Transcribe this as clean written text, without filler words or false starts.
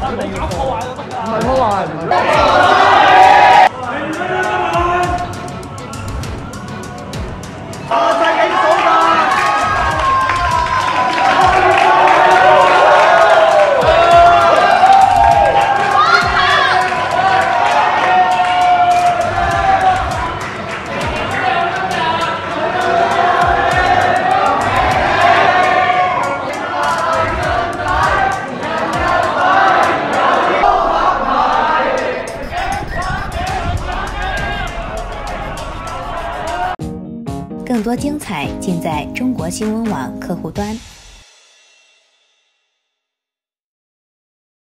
没破完。再给手吧。 更多精彩尽在中国新闻网客户端。